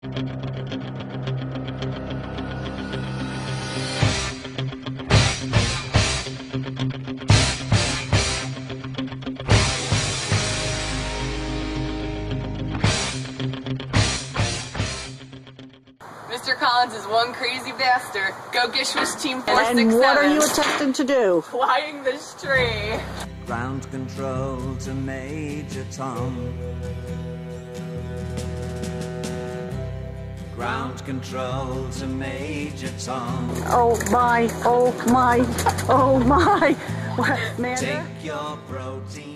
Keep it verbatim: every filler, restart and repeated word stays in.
Mister Collins is one crazy bastard. Go Gishwish Team four six seven. And what are you attempting to do? Flying this tree. Ground control to Major Tom. Ground control to Major Tom. Oh my, oh my, oh my. What, Amanda? Take your protein.